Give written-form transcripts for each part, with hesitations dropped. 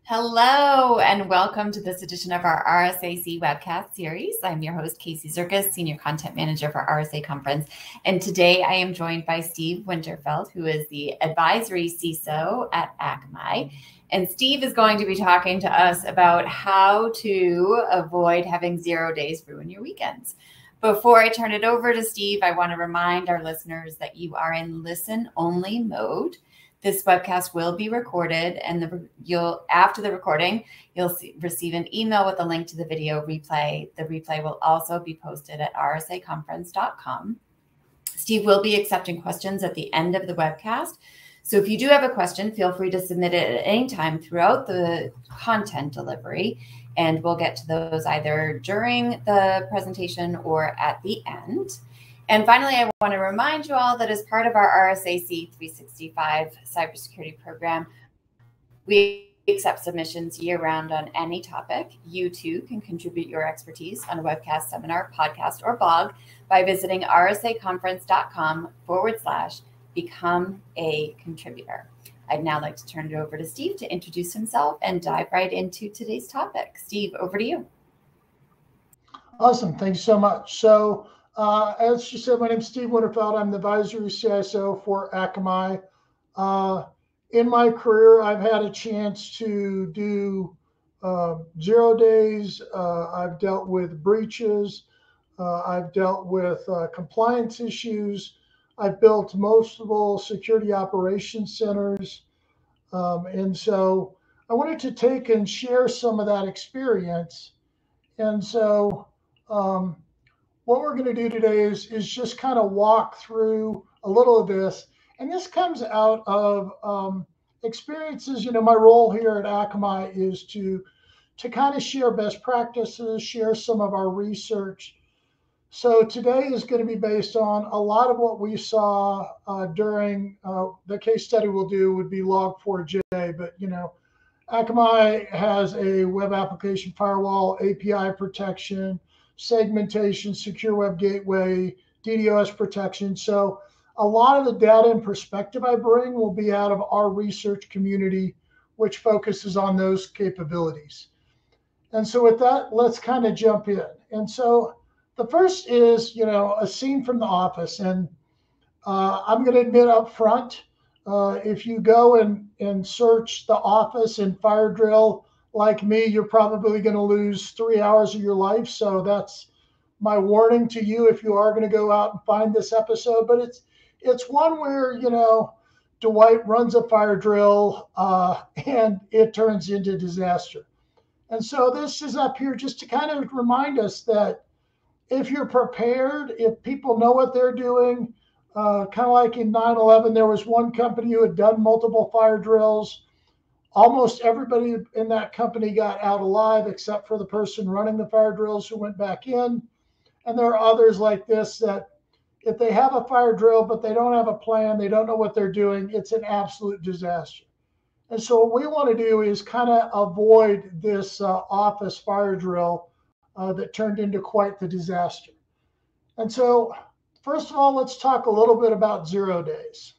Hello, and welcome to this edition of our RSAC webcast series. I'm your host, Casey Zirkus, Senior Content Manager for RSA Conference. And today I am joined by Steve Winterfeld, who is the Advisory CISO at Akamai. And Steve is going to be talking to us about how to avoid having 0 days ruin your weekends. Before I turn it over to Steve, I want to remind our listeners that you are in listen-only mode. This webcast will be recorded, and after the recording, you'll receive an email with a link to the video replay. The replay will also be posted at rsaconference.com. Steve will be accepting questions at the end of the webcast. So if you do have a question, feel free to submit it at any time throughout the content delivery, and we'll get to those either during the presentation or at the end. And finally, I want to remind you all that as part of our RSAC 365 cybersecurity program, we accept submissions year-round on any topic. You too can contribute your expertise on a webcast, seminar, podcast, or blog by visiting rsaconference.com/become a contributor. I'd now like to turn it over to Steve to introduce himself and dive right into today's topic. Steve, over to you. Awesome. Thanks so much. So, as she said, my name is Steve Winterfeld. I'm the Advisory CISO for Akamai. In my career, I've had a chance to do 0 days. I've dealt with breaches. I've dealt with compliance issues. I've built multiple security operations centers. And so I wanted to take and share some of that experience. And so what we're going to do today is just kind of walk through a little of this. And this comes out of experiences. You know, my role here at Akamai is to kind of share best practices, share some of our research. So today is going to be based on a lot of what we saw during the case study we'll do would be Log4j. But, you know, Akamai has a web application firewall, API protection, segmentation, secure web gateway, DDoS protection. So a lot of the data and perspective I bring will be out of our research community, which focuses on those capabilities. And so with that, let's kind of jump in. And so the first is, you know, a scene from The Office. And I'm going to admit up front, if you go and search The Office and fire drill, like me, you're probably going to lose 3 hours of your life. So that's my warning to you if you are going to go out and find this episode. But it's one where, you know, Dwight runs a fire drill and it turns into disaster. And so this is up here just to kind of remind us that if you're prepared, if people know what they're doing, kind of like in 9/11, there was one company who had done multiple fire drills. Almost everybody in that company got out alive except for the person running the fire drills who went back in. And there are others like this that if they have a fire drill, but they don't have a plan, they don't know what they're doing, it's an absolute disaster. And so what we want to do is kind of avoid this office fire drill that turned into quite the disaster. And so first of all, let's talk a little bit about 0 days.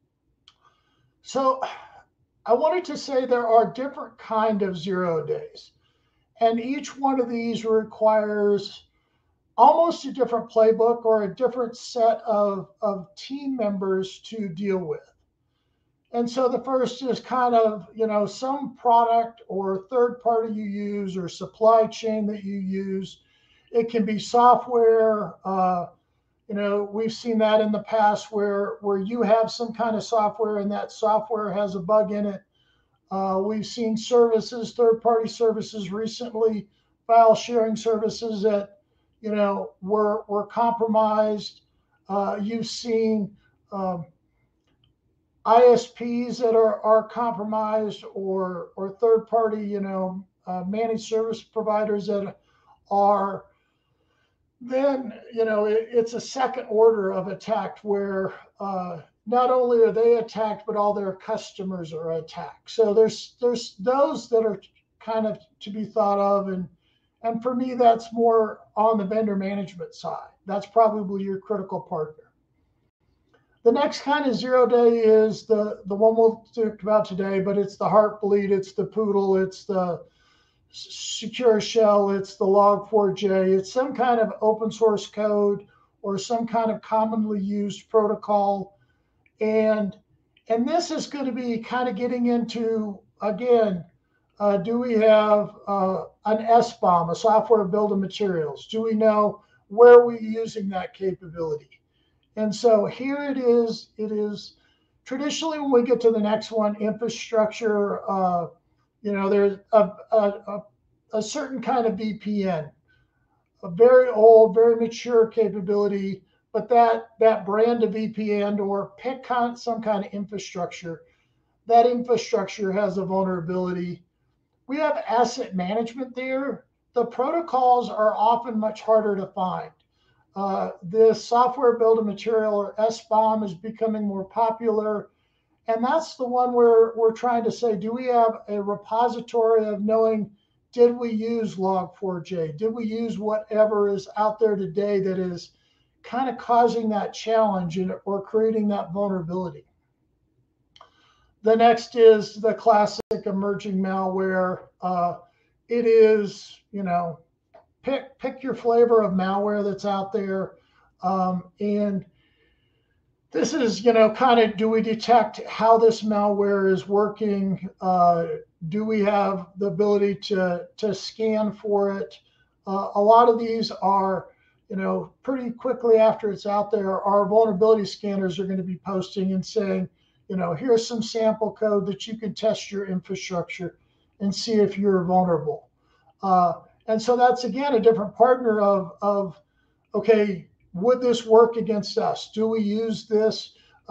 So I wanted to say there are different kind of 0 days, and each one of these requires almost a different playbook or a different set of team members to deal with. And so the first is kind of, you know, some product or third party you use or supply chain that you use. It can be software. You know, we've seen that in the past where you have some kind of software and that software has a bug in it. We've seen services, third-party services recently, file sharing services that, you know, were compromised. You've seen ISPs that are compromised or third-party, you know, managed service providers that are then, you know, it's a second order of attack where not only are they attacked, but all their customers are attacked. So there's those that are kind of to be thought of. And for me, that's more on the vendor management side. That's probably your critical partner. The next kind of 0-day is the one we'll talk about today, but it's the Heartbleed, it's the Poodle, it's the Secure Shell, it's the Log4j. It's some kind of open source code or some kind of commonly used protocol. And this is going to be kind of getting into, again, do we have an SBOM, a software bill of materials? Do we know where we're using that capability? And so here it is. It is traditionally, when we get to the next one, infrastructure, there's a certain kind of VPN, a very old, very mature capability, but that brand of VPN, or pick some kind of infrastructure, that infrastructure has a vulnerability. We have asset management there. The protocols are often much harder to find. This software bill of material, or SBOM, is becoming more popular. And that's the one where we're trying to say, do we have a repository of knowing, did we use Log4j? Did we use whatever is out there today that is kind of causing that challenge or creating that vulnerability? The next is the classic emerging malware. It is, pick your flavor of malware that's out there. And this is, kind of, do we detect how this malware is working? Do we have the ability to scan for it? A lot of these are, pretty quickly after it's out there, our vulnerability scanners are going to be posting and saying, here's some sample code that you can test your infrastructure and see if you're vulnerable. And so that's, again, a different partner of okay, would this work against us? Do we use this?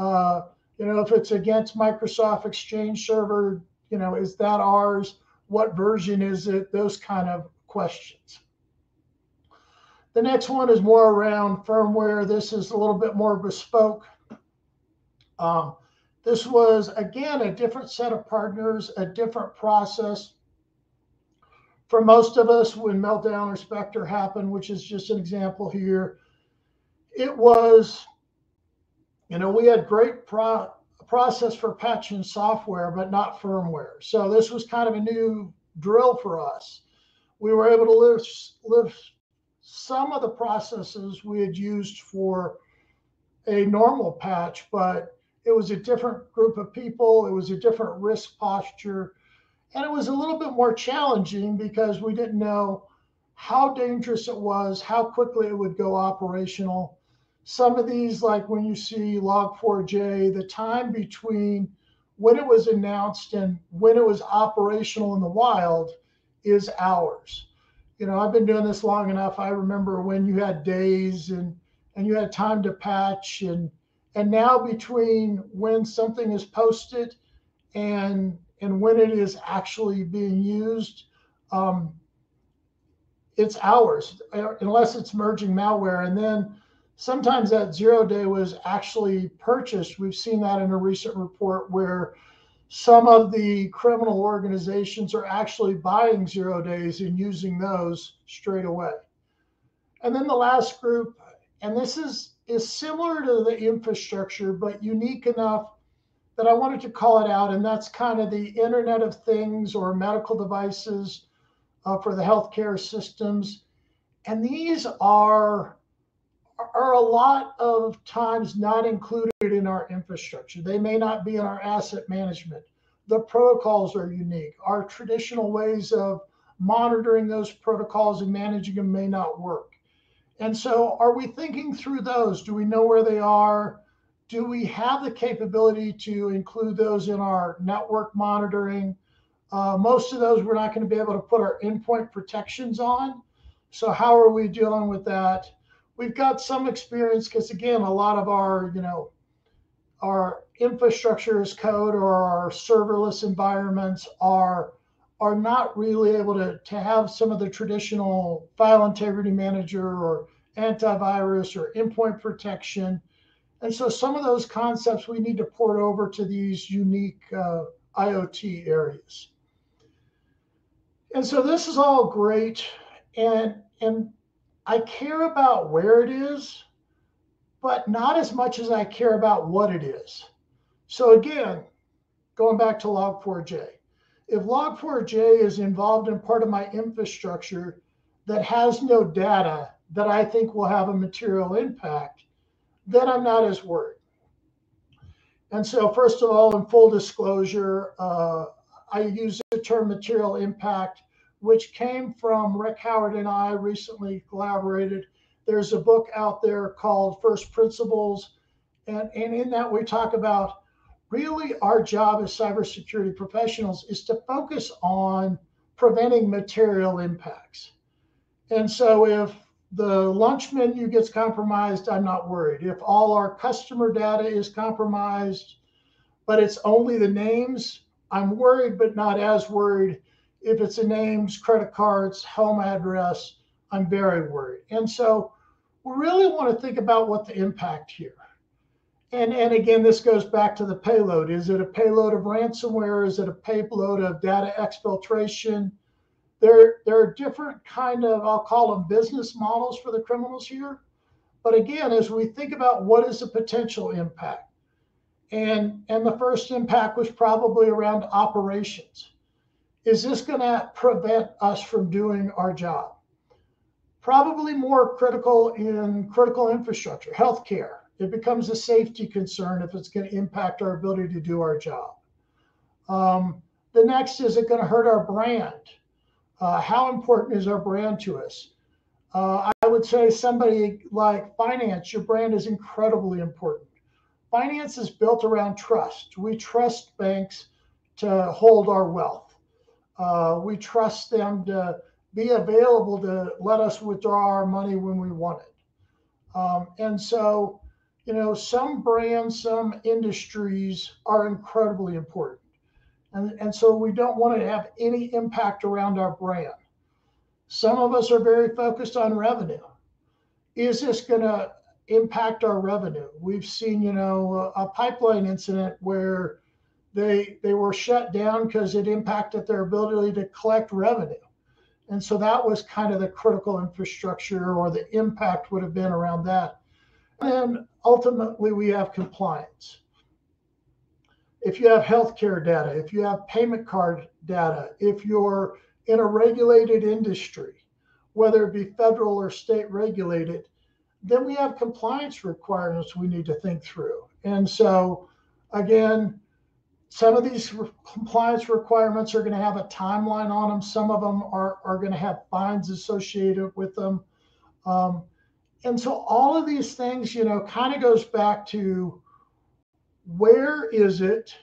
If it's against Microsoft Exchange Server, is that ours? What version is it? Those kind of questions. The next one is more around firmware. This is a little bit more bespoke. This was, again, a different set of partners, a different process. For most of us, when Meltdown or Spectre happened, which is just an example here, it was, we had great process for patching software, but not firmware. So this was kind of a new drill for us. We were able to lift some of the processes we had used for a normal patch, but it was a different group of people. It was a different risk posture. And it was a little bit more challenging because we didn't know how dangerous it was, how quickly it would go operational. Some of these, like when you see Log4j, the time between when it was announced and when it was operational in the wild is hours. I've been doing this long enough. I remember when you had days and you had time to patch, and now between when something is posted and when it is actually being used, it's hours, unless it's merging malware. And then sometimes that 0-day was actually purchased. We've seen that in a recent report where some of the criminal organizations are actually buying 0 days and using those straight away. And then the last group, and this is similar to the infrastructure, but unique enough that I wanted to call it out, and that's kind of the Internet of Things or medical devices for the healthcare systems. And these are a lot of times not included in our infrastructure. They may not be in our asset management. The protocols are unique. Our traditional ways of monitoring those protocols and managing them may not work. And so are we thinking through those? Do we know where they are? Do we have the capability to include those in our network monitoring? Most of those we're not going to be able to put our endpoint protections on. So how are we dealing with that? We've got some experience because, again, a lot of our infrastructure as code or our serverless environments are not really able to have some of the traditional file integrity manager or antivirus or endpoint protection. And so some of those concepts we need to port over to these unique IoT areas. And so this is all great. And I care about where it is, but not as much as I care about what it is. So again, going back to Log4j, if Log4j is involved in part of my infrastructure that has no data that I think will have a material impact, then I'm not as worried. And so first of all, in full disclosure, I use the term material impact, which came from Rick Howard and I recently collaborated. There's a book out there called First Principles. And in that we talk about really our job as cybersecurity professionals is to focus on preventing material impacts. And so if the lunch menu gets compromised, I'm not worried. If all our customer data is compromised, but it's only the names, I'm worried, but not as worried. If it's the names, credit cards, home address, I'm very worried. And so we really want to think about what the impact here. And again, this goes back to the payload. Is it a payload of ransomware? Is it a payload of data exfiltration? There are different kind of, I'll call them business models for the criminals here. But again, as we think about what is the potential impact, and the first impact was probably around operations. Is this going to prevent us from doing our job? Probably more critical in critical infrastructure, healthcare. It becomes a safety concern if it's going to impact our ability to do our job. The next, is it going to hurt our brand? How important is our brand to us? I would say somebody like finance, your brand is incredibly important. Finance is built around trust. We trust banks to hold our wealth. We trust them to be available to let us withdraw our money when we want it. And so, some brands, some industries are incredibly important. And so we don't want to have any impact around our brand. Some of us are very focused on revenue. Is this going to impact our revenue? We've seen, a pipeline incident where they were shut down because it impacted their ability to collect revenue. And so that was kind of the critical infrastructure, or the impact would have been around that. And then ultimately we have compliance. If you have healthcare data, if you have payment card data, if you're in a regulated industry, whether it be federal or state regulated, then we have compliance requirements we need to think through. And so, again, some of these compliance requirements are going to have a timeline on them. Some of them are going to have fines associated with them. And so all of these things, kind of goes back to where is it,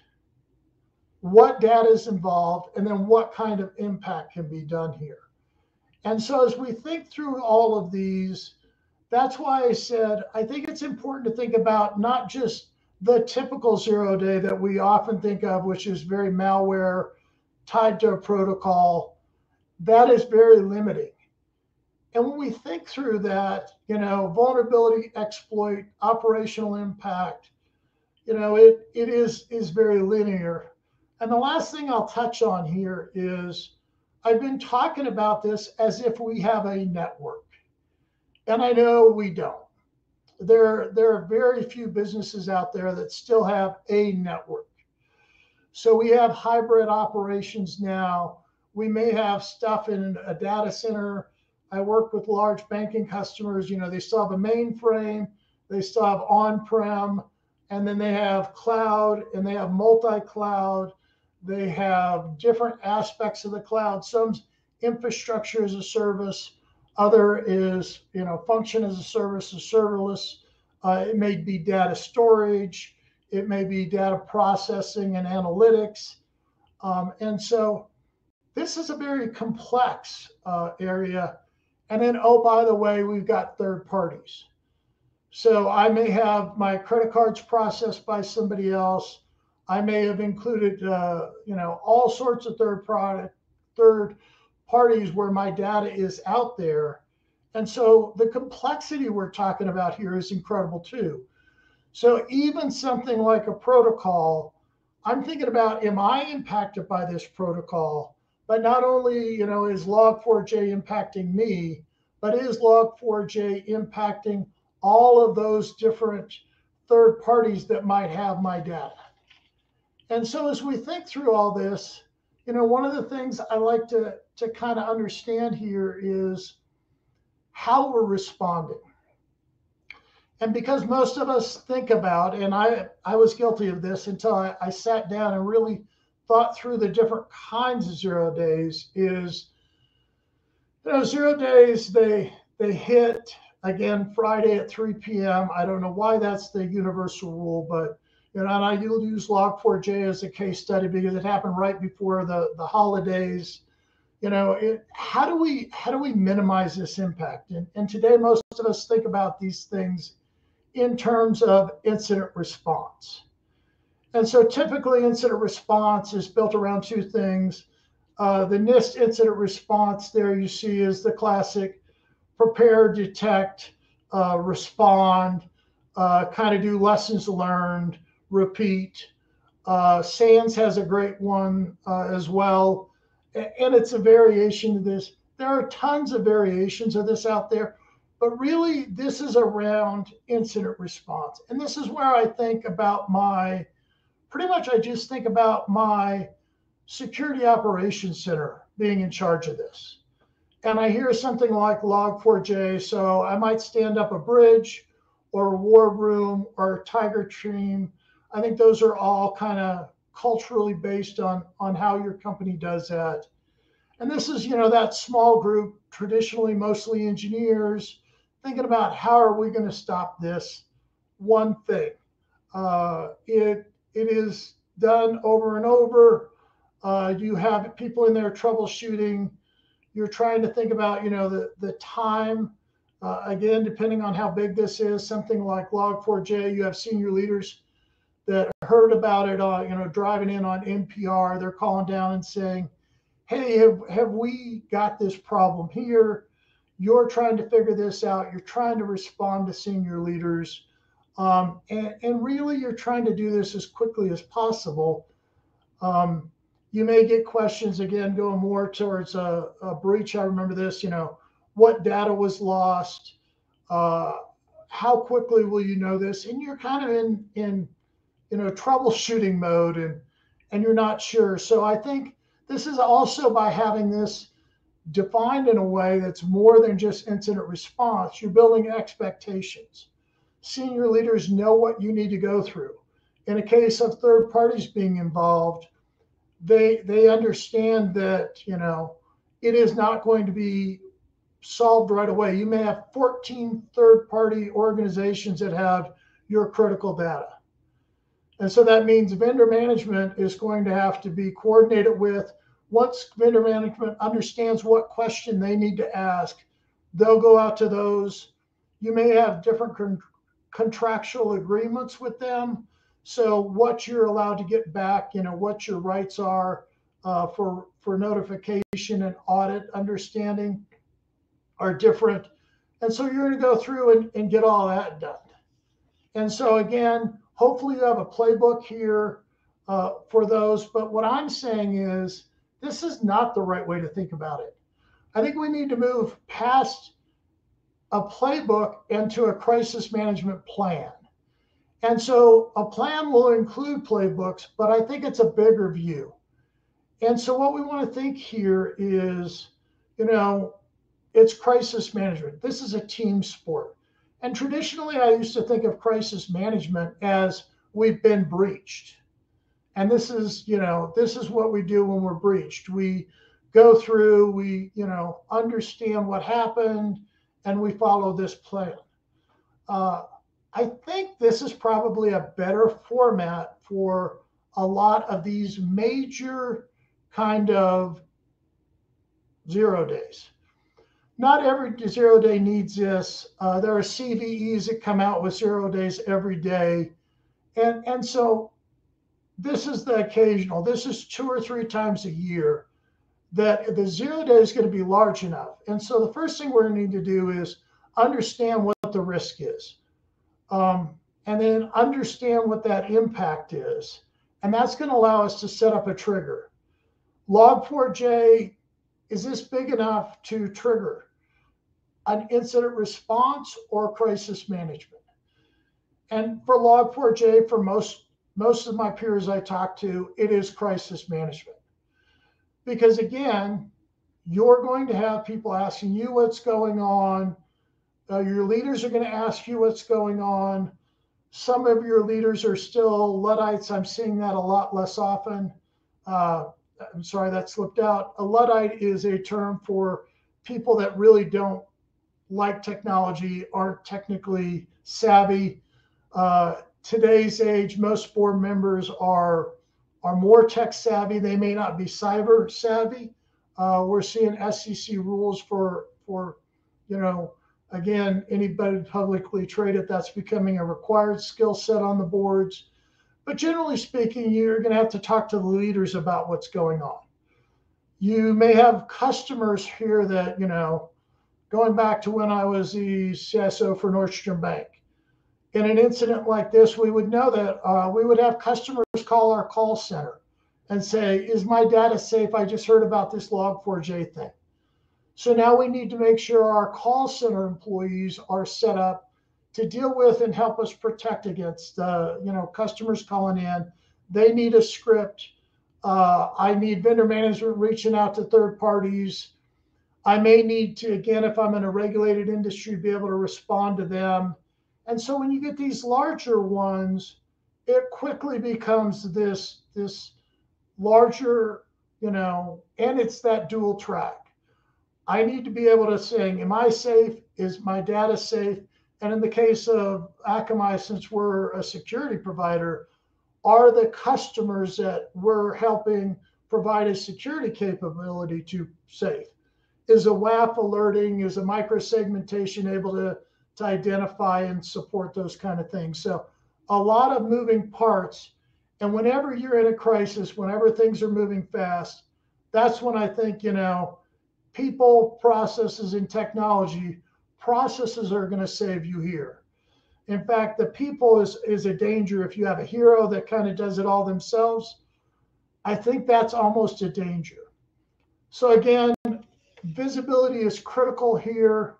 what data is involved, and then what kind of impact can be done here. And so as we think through all of these, that's why I said, I think it's important to think about not just the typical 0-day that we often think of, which is very malware tied to a protocol. That is very limiting. And when we think through that, vulnerability, exploit, operational impact, it is very linear. And the last thing I'll touch on here is I've been talking about this as if we have a network. And I know we don't. There are very few businesses out there that still have a network. So we have hybrid operations now. We may have stuff in a data center. I work with large banking customers. They still have a mainframe. They still have on-prem. And then they have cloud, and they have multi-cloud. They have different aspects of the cloud. Some's infrastructure as a service. Other is, function as a service, is serverless. It may be data storage. It may be data processing and analytics. And so this is a very complex area. And then, oh, by the way, we've got third parties. So I may have my credit cards processed by somebody else. I may have included, all sorts of third parties where my data is out there. And so the complexity we're talking about here is incredible too. So even something like a protocol, I'm thinking about, am I impacted by this protocol? But not only, is Log4j impacting me, but is Log4j impacting all of those different third parties that might have my data. And so as we think through all this, one of the things I like to kind of understand here is how we're responding. And because most of us think about, and I was guilty of this until I sat down and really thought through the different kinds of 0 days, is 0 days, they hit again Friday at 3 p.m. I don't know why that's the universal rule, but and I use Log4j as a case study because it happened right before the holidays. How do we minimize this impact? And today most of us think about these things in terms of incident response. And so typically incident response is built around two things. The NIST incident response there you see is the classic prepare, detect, respond, kind of do lessons learned, repeat. SANS has a great one as well. And it's a variation of this. There are tons of variations of this out there, but really this is around incident response. And this is where I think about I just think about my security operations center being in charge of this. And I hear something like Log4j, so I might stand up a bridge or a war room or a tiger team. I think those are all kind of culturally based on how your company does that. And this is, that small group, traditionally mostly engineers, thinking about how are we going to stop this one thing. It is done over and over. You have people in there troubleshooting. You're trying to think about, the time. Again, depending on how big this is, something like Log4j, you have senior leaders that heard about it, driving in on NPR. They're calling down and saying, hey, have we got this problem here? You're trying to figure this out. You're trying to respond to senior leaders. And really, you're trying to do this as quickly as possible. You may get questions, again, going more towards a breach. I remember this, what data was lost? How quickly will you know this? And you're kind of in troubleshooting mode and you're not sure. So I think this is also by having this defined in a way that's more than just incident response. You're building expectations. Senior leaders know what you need to go through. In a case of third parties being involved, they understand that, it is not going to be solved right away. You may have 14 third-party organizations that have your critical data. And so that means vendor management is going to have to be coordinated with. Once vendor management understands what question they need to ask, they'll go out to those. You may have different contractual agreements with them. So what you're allowed to get back, what your rights are for notification and audit understanding are different. And so you're going to go through and get all that done. And so again, hopefully you have a playbook here for those. But what I'm saying is this is not the right way to think about it. I think we need to move past a playbook into a crisis management plan. And so a plan will include playbooks, but I think it's a bigger view. And so what we want to think here is, it's crisis management. This is a team sport. And traditionally, I used to think of crisis management as we've been breached. And this is what we do when we're breached. We go through, we, understand what happened, and we follow this plan. I think this is probably a better format for a lot of these major kind of 0 days. Not every 0 day needs this. There are CVEs that come out with 0 days every day. And so this is the occasional. This is 2 or 3 times a year that the 0 day is going to be large enough. And so the first thing we're going to need to do is understand what the risk is. And then understand what that impact is. And that's going to allow us to set up a trigger. Log4j, is this big enough to trigger? an incident response or crisis management. And for Log4j, for most of my peers I talk to, it is crisis management. Because again, you're going to have people asking you what's going on. Your leaders are going to ask you what's going on. Some of your leaders are still Luddites. I'm seeing that a lot less often. I'm sorry, that slipped out. A Luddite is a term for people that really don't like technology, aren't technically savvy. Today's age, most board members are more tech savvy. They may not be cyber savvy. We're seeing SEC rules for again, anybody publicly traded, that's becoming a required skill set on the boards. But generally speaking, you're going to have to talk to the leaders about what's going on. You may have customers here that, going back to when I was the CISO for Nordstrom Bank. In an incident like this, we would know that we would have customers call our call center and say, is my data safe? I just heard about this Log4j thing. So now we need to make sure our call center employees are set up to deal with and help us protect against, customers calling in. They need a script. I need vendor management reaching out to third parties. I may need to, again, if I'm in a regulated industry, be able to respond to them. And so when you get these larger ones, it quickly becomes this larger, and it's that dual track. I need to be able to say, am I safe? Is my data safe? And in the case of Akamai, since we're a security provider, are the customers that we're helping provide a security capability to safe? Is a WAF alerting, is a microsegmentation able to identify and support those kind of things? So a lot of moving parts. And whenever you're in a crisis, whenever things are moving fast, that's when I think, people, processes, and technology, processes are going to save you here. In fact, the people is a danger. If you have a hero that kind of does it all themselves, I think that's almost a danger. So again, visibility is critical here.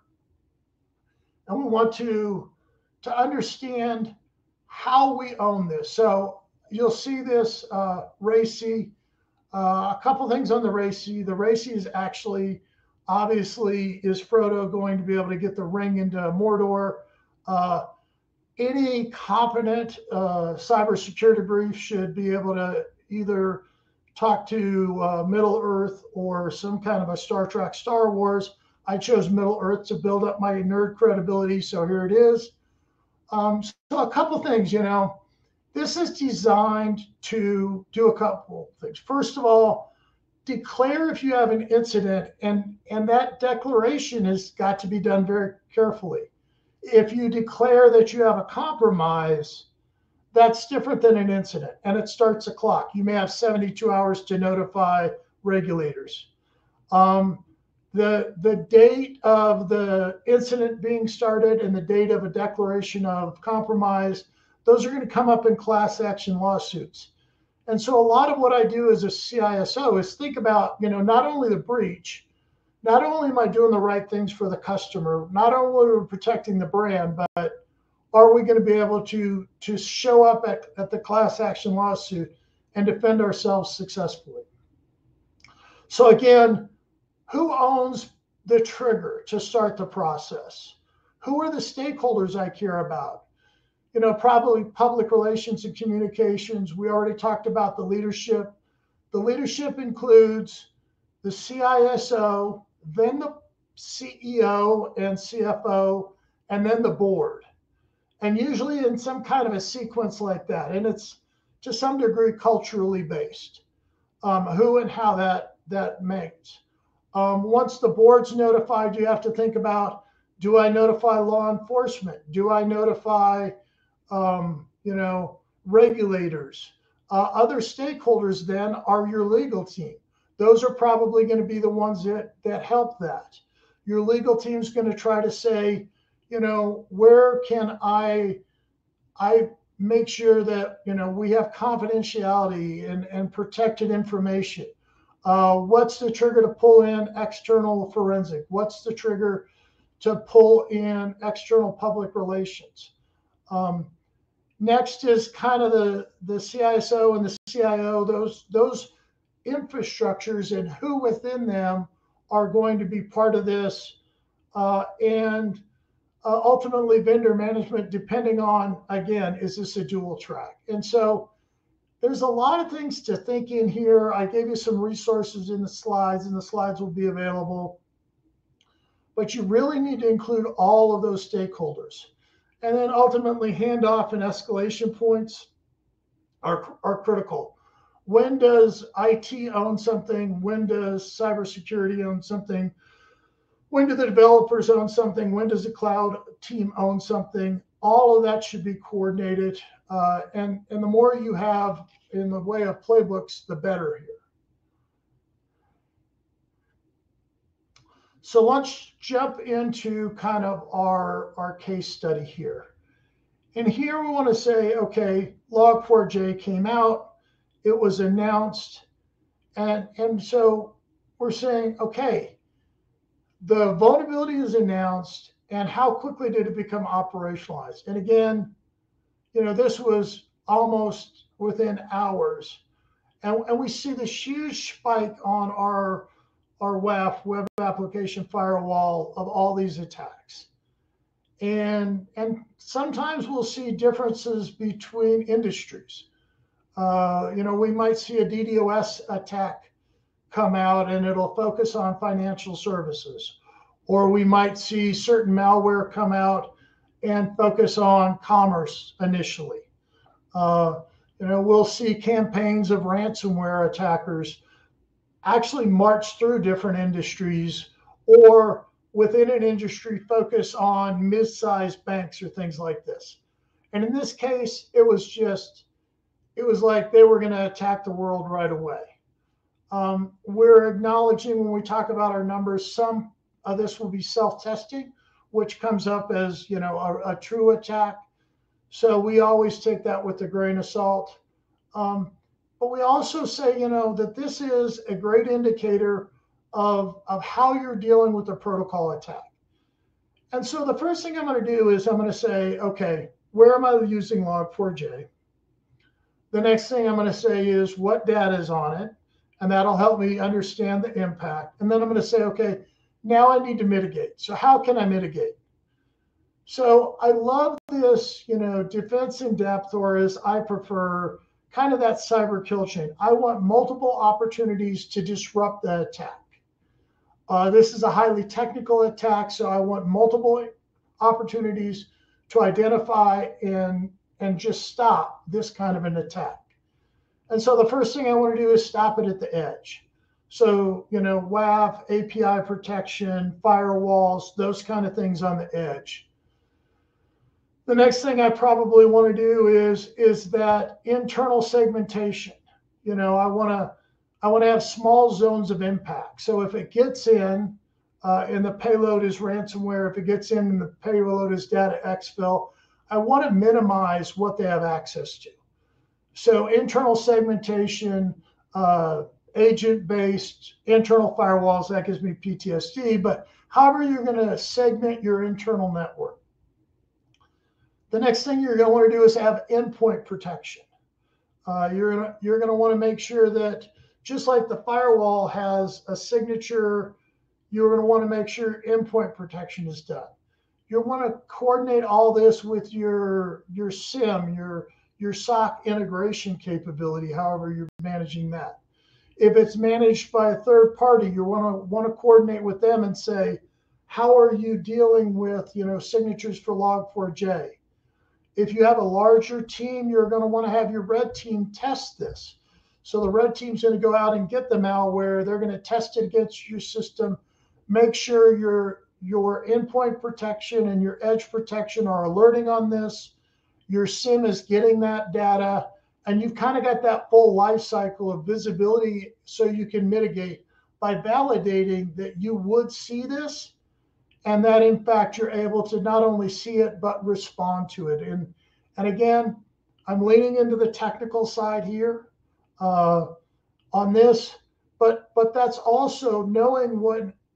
And we want to understand how we own this. So you'll see this RSAC. A couple things on the RSAC. The RSAC is actually, obviously, is Frodo going to be able to get the ring into Mordor? Any competent cybersecurity brief should be able to either talk to Middle Earth or some kind of a Star Trek, Star Wars. I chose Middle Earth to build up my nerd credibility, so here it is. So a couple things, this is designed to do a couple things. First of all, declare if you have an incident, and that declaration has got to be done very carefully. If you declare that you have a compromise, that's different than an incident, and it starts a clock. You may have 72 hours to notify regulators. The date of the incident being started and the date of a declaration of compromise, those are going to come up in class action lawsuits. And so a lot of what I do as a CISO is think about, not only the breach, not only am I doing the right things for the customer, not only are we protecting the brand, but are we going to be able to show up at the class action lawsuit and defend ourselves successfully? So again, who owns the trigger to start the process? Who are the stakeholders I care about? Probably public relations and communications. We already talked about the leadership. The leadership includes the CISO, then the CEO and CFO, and then the board. And usually in some kind of a sequence like that. And it's to some degree culturally based, who and how that makes. Once the board's notified, you have to think about, do I notify law enforcement? Do I notify regulators? Other stakeholders then are your legal team. Those are probably going to be the ones that help that. Your legal team's going to try to say, where can I make sure that, we have confidentiality and protected information? What's the trigger to pull in external forensic? What's the trigger to pull in external public relations. Next is kind of the CISO and the CIO, those infrastructures and who within them are going to be part of this, and ultimately vendor management, depending on, again, is this a dual track? And so there's a lot of things to think in here. I gave you some resources in the slides, and the slides will be available. But you really need to include all of those stakeholders. And then ultimately, handoff and escalation points are critical. When does IT own something? When does cybersecurity own something? When do the developers own something? When does the cloud team own something? All of that should be coordinated. And the more you have in the way of playbooks, the better here. So let's jump into kind of our case study here. And here we want to say, okay, Log4j came out, it was announced, and so we're saying, okay, the vulnerability is announced, and how quickly did it become operationalized? And again, this was almost within hours. And we see this huge spike on our WAF, Web Application Firewall, of all these attacks. And sometimes we'll see differences between industries. We might see a DDoS attack come out and it'll focus on financial services. Or we might see certain malware come out and focus on commerce initially. We'll see campaigns of ransomware attackers actually march through different industries, or within an industry focus on mid-sized banks or things like this. And in this case, it was like they were going to attack the world right away. We're acknowledging when we talk about our numbers, some of this will be self-testing, which comes up as a true attack. So we always take that with a grain of salt. But we also say, that this is a great indicator of how you're dealing with a protocol attack. And so the first thing I'm going to do is I'm going to say, okay, where am I using Log4j? The next thing I'm going to say is what data is on it, and that'll help me understand the impact. And then I'm going to say, okay, now I need to mitigate. So how can I mitigate? So I love this, defense in depth, or as I prefer, kind of that cyber kill chain. I want multiple opportunities to disrupt the attack. This is a highly technical attack, so I want multiple opportunities to identify and just stop this kind of an attack. And so the first thing I want to do is stop it at the edge. So, WAF, API protection, firewalls, those kind of things on the edge. The next thing I probably want to do is that internal segmentation. I want to have small zones of impact. So if it gets in and the payload is ransomware, if it gets in and the payload is data exfil, I want to minimize what they have access to. So internal segmentation, agent-based internal firewalls, that gives me PTSD, but however you're going to segment your internal network. The next thing you're going to want to do is have endpoint protection. You're going to want to make sure that just like the firewall has a signature, you're going to want to make sure endpoint protection is done. You want to coordinate all this with your SIEM, your SOC integration capability, however you're managing that. If it's managed by a third party, you want to coordinate with them and say, how are you dealing with signatures for Log4j? If you have a larger team, you're going to want to have your red team test this. So the red team's going to go out and get the malware. They're going to test it against your system. Make sure your endpoint protection and your edge protection are alerting on this. Your SIEM is getting that data. And you've kind of got that full life cycle of visibility so you can mitigate by validating that you would see this, and that in fact you're able to not only see it but respond to it. And again, I'm leaning into the technical side here on this, but that's also knowing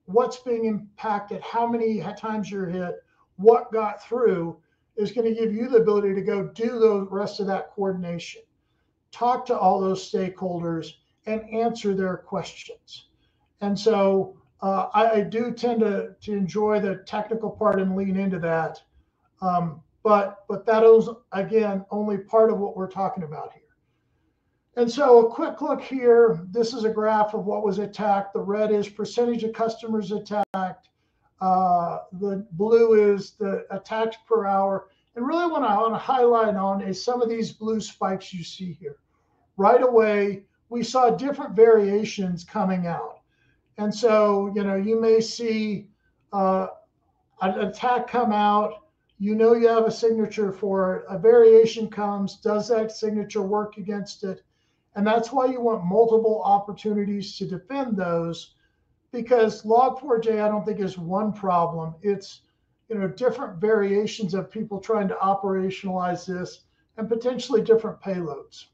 what's being impacted, how many times you're hit, what got through, is going to give you the ability to go do the rest of that coordination, talk to all those stakeholders, and answer their questions. And so I do tend to enjoy the technical part and lean into that. But that is, again, only part of what we're talking about here. And so a quick look here. This is a graph of what was attacked. The red is percentage of customers attacked. The blue is the attacks per hour. And really what I want to highlight on is some of these blue spikes you see here. Right away, we saw different variations coming out. And so, you may see an attack come out. You have a signature for it. A variation comes. Does that signature work against it? And that's why you want multiple opportunities to defend those, because Log4j, I don't think, is one problem. It's different variations of people trying to operationalize this and potentially different payloads.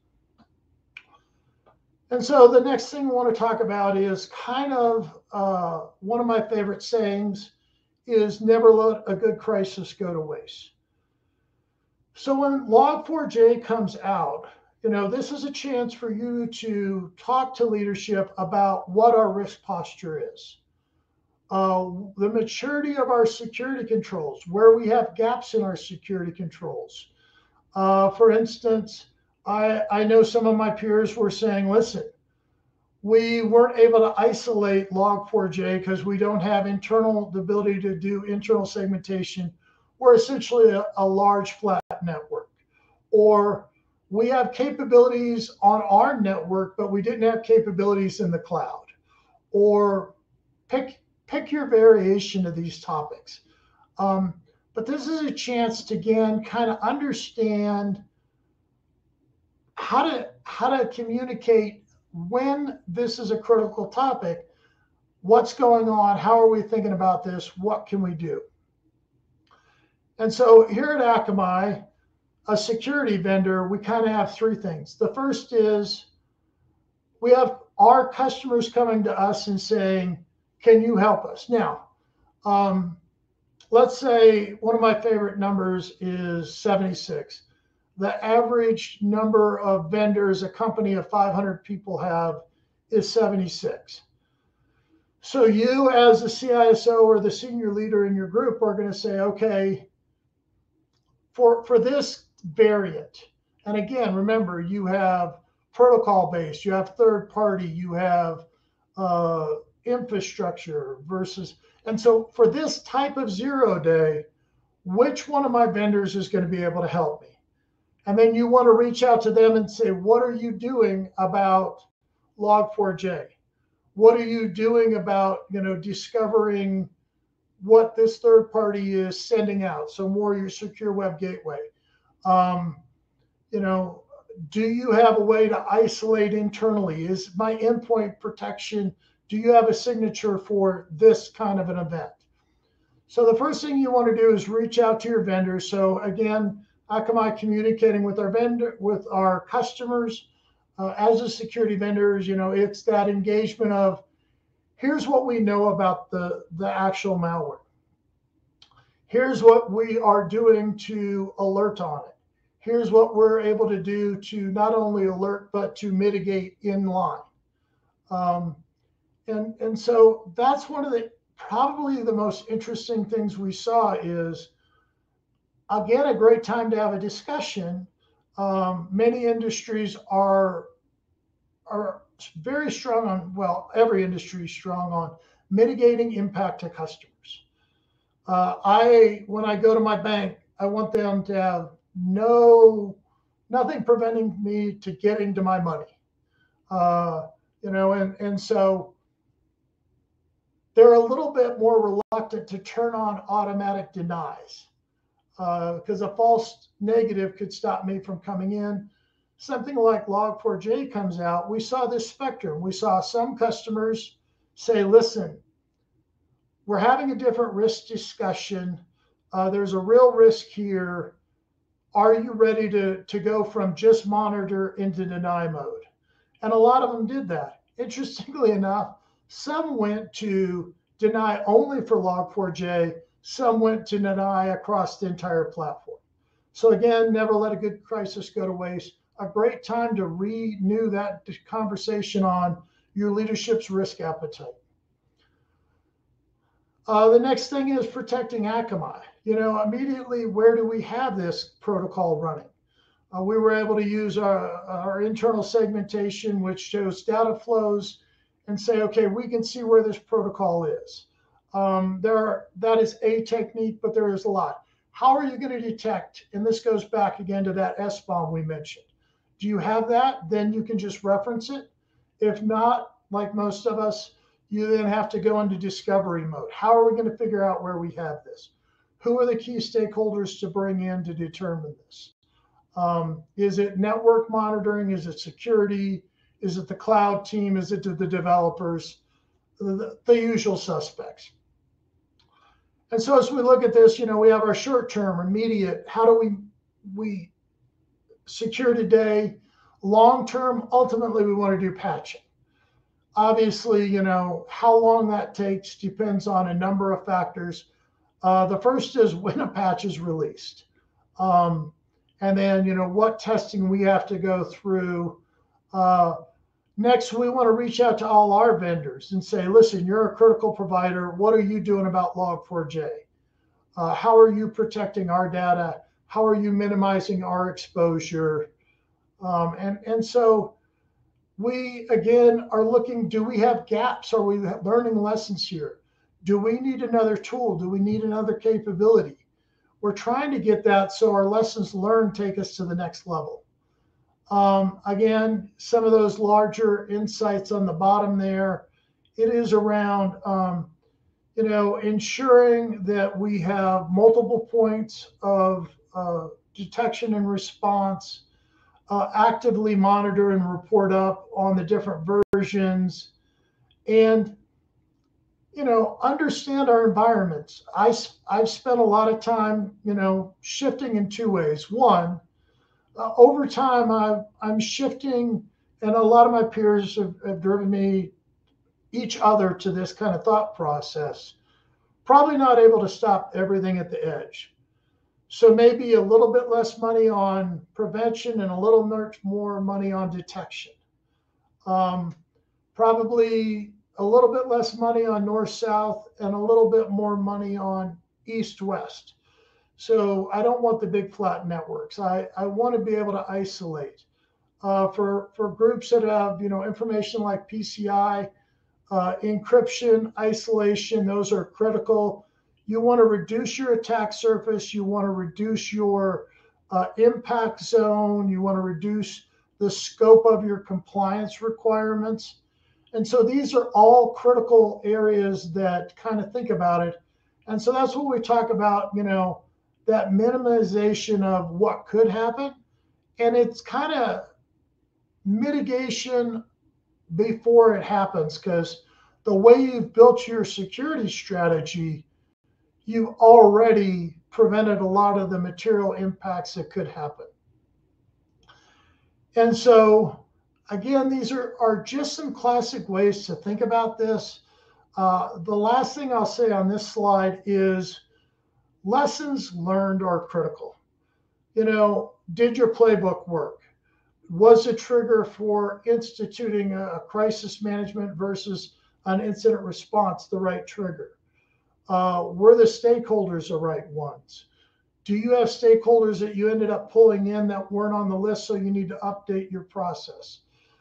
And so the next thing we want to talk about is kind of one of my favorite sayings is never let a good crisis go to waste. So when Log4j comes out, this is a chance for you to talk to leadership about what our risk posture is. The maturity of our security controls, where we have gaps in our security controls. For instance, I know some of my peers were saying, listen, we weren't able to isolate Log4j because we don't have the ability to do internal segmentation. We're essentially a large flat network. Or we have capabilities on our network, but we didn't have capabilities in the cloud. Or pick your variation of these topics. But this is a chance to, again, kind of understand how to communicate when this is a critical topic. What's going on? How are we thinking about this? What can we do? And so here at Akamai, a security vendor, we kind of have three things. The first is we have our customers coming to us and saying, can you help us? Now, let's say one of my favorite numbers is 76. The average number of vendors a company of 500 people have is 76. So you as the CISO or the senior leader in your group are going to say, okay, for this variant, and again, remember, you have protocol-based, you have third-party, you have infrastructure versus, and so for this type of 0 day, which one of my vendors is going to be able to help me? And then you want to reach out to them and say, what are you doing about Log4j? What are you doing about, discovering what this third party is sending out? So more your secure web gateway. Do you have a way to isolate internally? Is my endpoint protection, do you have a signature for this kind of an event? So the first thing you want to do is reach out to your vendors. So again, Akamai communicating with our customers as a security vendors, it's that engagement of, here's what we know about the actual malware. Here's what we are doing to alert on it. Here's what we're able to do to not only alert, but to mitigate in line. And so that's one of probably the most interesting things we saw is, again, a great time to have a discussion. Many industries are very strong on, well, every industry is strong on mitigating impact to customers. When I go to my bank, I want them to have nothing preventing me to getting to my money. And so they're a little bit more reluctant to turn on automatic denies because a false negative could stop me from coming in. Something like Log4j comes out, we saw this spectrum. We saw some customers say, listen, we're having a different risk discussion. There's a real risk here. Are you ready to go from just monitor into deny mode? And a lot of them did that. Interestingly enough, some went to deny only for Log4j. Some went to deny across the entire platform. So again, never let a good crisis go to waste. A great time to renew that conversation on your leadership's risk appetite. The next thing is protecting Akamai. Immediately, where do we have this protocol running? We were able to use our internal segmentation, which shows data flows, and say, okay, we can see where this protocol is. That is a technique, but there is a lot. How are you going to detect? And this goes back again to that SBOM we mentioned. Do you have that? Then you can just reference it. If not, like most of us, you then have to go into discovery mode. How are we going to figure out where we have this? Who are the key stakeholders to bring in to determine this? Is it network monitoring? Is it security? Is it the cloud team? Is it the developers? The usual suspects. And so as we look at this, we have our short-term, immediate. How do we secure today? Long-term, ultimately, we want to do patching. Obviously, how long that takes depends on a number of factors. The first is when a patch is released. And then, what testing we have to go through. Next, we want to reach out to all our vendors and say, listen, you're a critical provider. What are you doing about Log4j? How are you protecting our data? How are you minimizing our exposure? And so we, again, are looking, do we have gaps? Are we learning lessons here? Do we need another tool? Do we need another capability? We're trying to get that so our lessons learned take us to the next level. Again, some of those larger insights on the bottom there, it is around, ensuring that we have multiple points of detection and response, actively monitor and report up on the different versions, and understand our environments. I've spent a lot of time, shifting in two ways. One, over time, I'm shifting, and a lot of my peers have driven me, each other, to this kind of thought process. Probably not able to stop everything at the edge. So maybe a little bit less money on prevention and a little more money on detection. Probably a little bit less money on north-south and a little bit more money on east-west. So I don't want the big flat networks. I want to be able to isolate. For groups that have information like PCI, encryption, isolation, those are critical. You want to reduce your attack surface. You want to reduce your impact zone. You want to reduce the scope of your compliance requirements. And so these are all critical areas that kind of think about it. And so that's what we talk about, that minimization of what could happen. And it's kind of mitigation before it happens, because the way you've built your security strategy, you've already prevented a lot of the material impacts that could happen. And so, again, these are just some classic ways to think about this. The last thing I'll say on this slide is lessons learned are critical. Did your playbook work? Was a trigger for instituting a crisis management versus an incident response the right trigger? Were the stakeholders the right ones? Do you have stakeholders that you ended up pulling in that weren't on the list, so you need to update your process?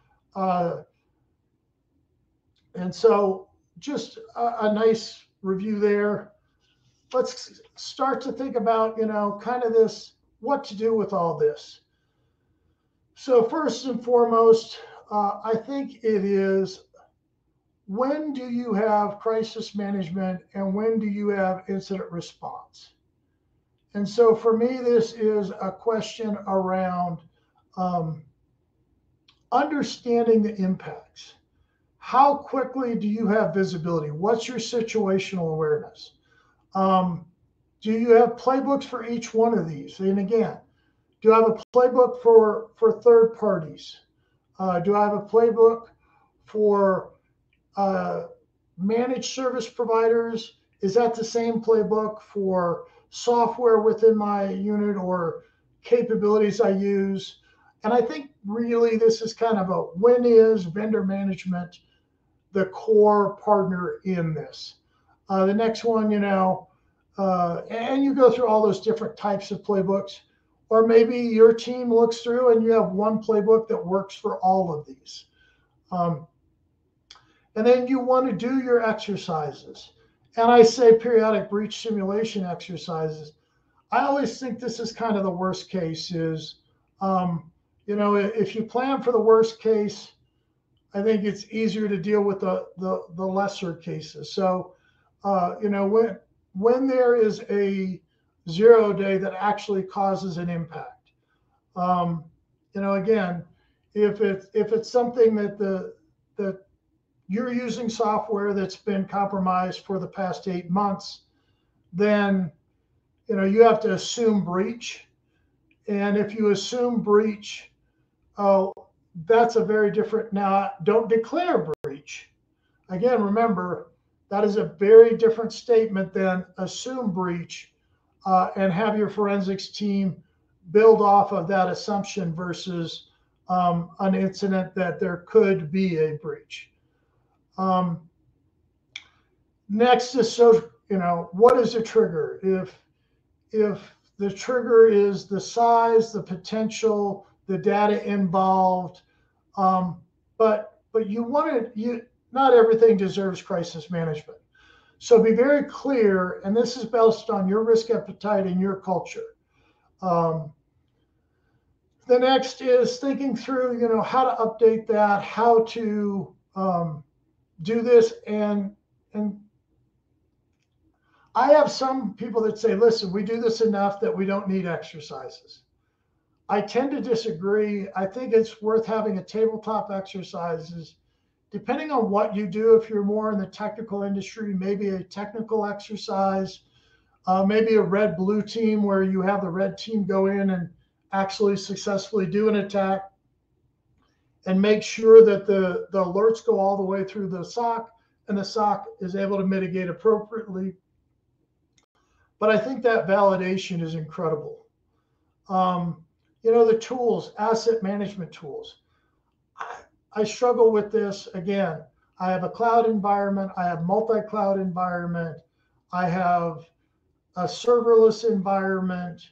And so just a nice review there. Let's start to think about, kind of this, what to do with all this. So first and foremost, I think it is, when do you have crisis management and when do you have incident response? And so for me, this is a question around understanding the impacts. How quickly do you have visibility? What's your situational awareness? Do you have playbooks for each one of these? And again, do I have a playbook for third parties? Do I have a playbook for managed service providers, is that the same playbook for software within my unit or capabilities I use? And I think really this is kind of a, when is vendor management the core partner in this? The next one, and you go through all those different types of playbooks, or maybe your team looks through and you have one playbook that works for all of these. And then you want to do your exercises. And I say periodic breach simulation exercises. I always think this is kind of the worst case is, if you plan for the worst case, I think it's easier to deal with the lesser cases. So, when there is a 0 day that actually causes an impact, again, if it's something that you're using software that's been compromised for the past 8 months, then you have to assume breach. And if you assume breach, that's a very different. Now, don't declare breach. Again, remember, that is a very different statement than assume breach and have your forensics team build off of that assumption versus an incident that there could be a breach. Next is, what is a trigger? If the trigger is the size, the potential, the data involved, but not everything deserves crisis management. So be very clear, and this is based on your risk appetite and your culture. The next is thinking through, how to update that, how to do this. And I have some people that say, listen, we do this enough that we don't need exercises. I tend to disagree. I think it's worth having a tabletop exercises, depending on what you do. If you're more in the technical industry, maybe a technical exercise, maybe a red-blue team where you have the red team go in and actually successfully do an attack and make sure that the alerts go all the way through the SOC and the SOC is able to mitigate appropriately. But I think that validation is incredible. The tools, asset management tools. I struggle with this. Again, I have a cloud environment. I have multi-cloud environment. I have a serverless environment.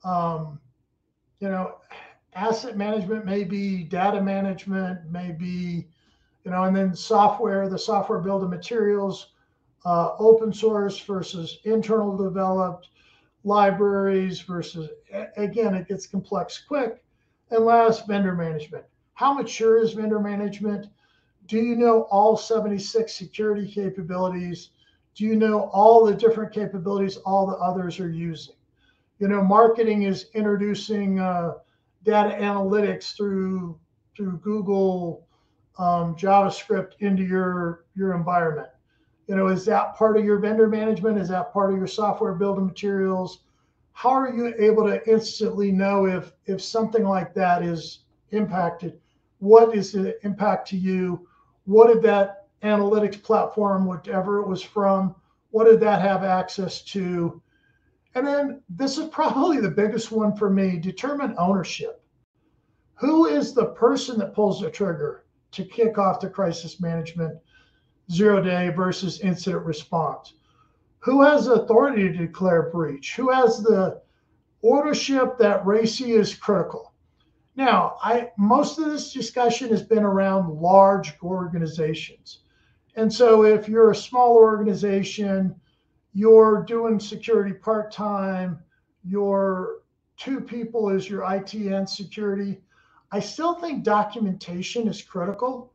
Asset management may be data management, maybe, and then software, the software build of materials, open source versus internal developed, libraries versus, again, it gets complex quick. And last, vendor management. How mature is vendor management? Do you know all 76 security capabilities? Do you know all the different capabilities all the others are using? Marketing is introducing data analytics through Google JavaScript into your environment. Is that part of your vendor management? Is that part of your software build of materials? How are you able to instantly know if something like that is impacted? What is the impact to you? What did that analytics platform, whatever it was from, what did that have access to? And then this is probably the biggest one for me, determine ownership. Who is the person that pulls the trigger to kick off the crisis management 0 day versus incident response? Who has the authority to declare breach? Who has the ownership that RSAC is critical? Now, most of this discussion has been around large organizations. And so if you're a small organization, you're doing security part-time, your 2 people is your IT and security, I still think documentation is critical.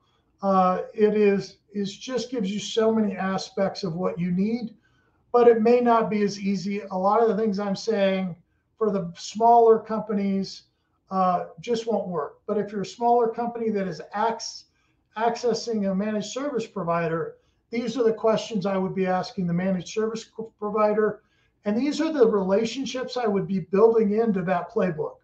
It just gives you so many aspects of what you need, but it may not be as easy. A lot of the things I'm saying for the smaller companies just won't work. But if you're a smaller company that is accessing a managed service provider, these are the questions I would be asking the managed service provider. And these are the relationships I would be building into that playbook.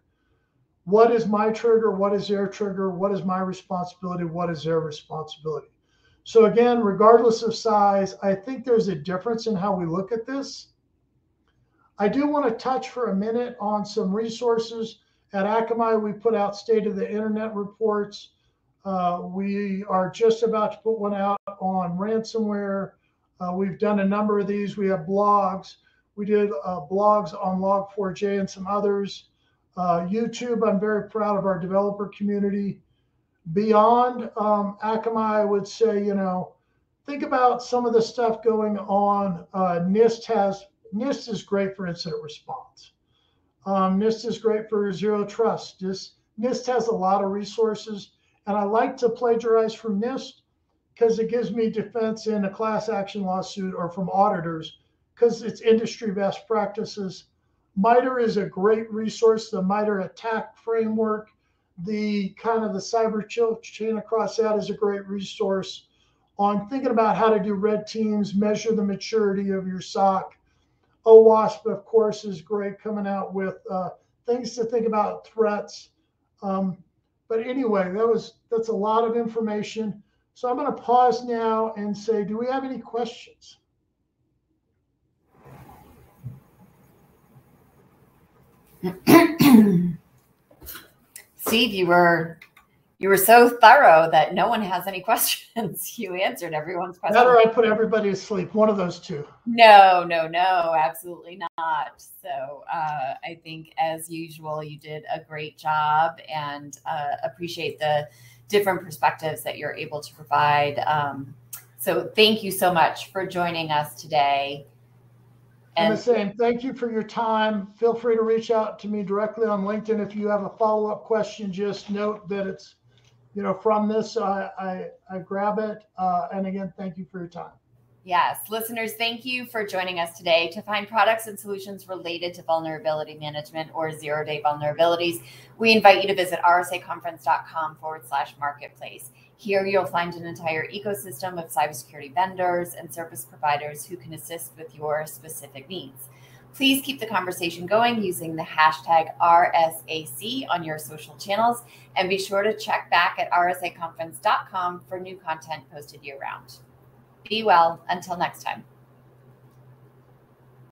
What is my trigger? What is their trigger? What is my responsibility? What is their responsibility? So again, regardless of size, I think there's a difference in how we look at this. I do want to touch for a minute on some resources. At Akamai, we put out State of the Internet reports. We are just about to put one out on ransomware. We've done a number of these. We have blogs. We did blogs on Log4j and some others. YouTube, I'm very proud of our developer community. Beyond Akamai, I would say, think about some of the stuff going on. NIST is great for incident response. NIST is great for zero trust. NIST has a lot of resources, and I like to plagiarize from NIST because it gives me defense in a class action lawsuit, or from auditors because it's industry best practices. MITRE is a great resource. The MITRE attack framework, the cyber chain across that is a great resource on thinking about how to do red teams, measure the maturity of your SOC. OWASP, of course, is great, coming out with things to think about, threats. But anyway, that's a lot of information. So I'm going to pause now and say, do we have any questions? Steve, you were so thorough that no one has any questions. You answered everyone's questions. That, or I put everybody to sleep. One of those two. No, absolutely not. So I think, as usual, you did a great job, and appreciate the different perspectives that you're able to provide. So thank you so much for joining us today. And the same, thank you for your time. Feel free to reach out to me directly on LinkedIn if you have a follow-up question. Just note that it's, from this, I grab it. And again, thank you for your time. Yes, listeners, thank you for joining us today. To find products and solutions related to vulnerability management or zero-day vulnerabilities, we invite you to visit rsaconference.com/marketplace. Here you'll find an entire ecosystem of cybersecurity vendors and service providers who can assist with your specific needs. Please keep the conversation going using the hashtag RSAC on your social channels, and be sure to check back at rsaconference.com for new content posted year-round. Be well until next time.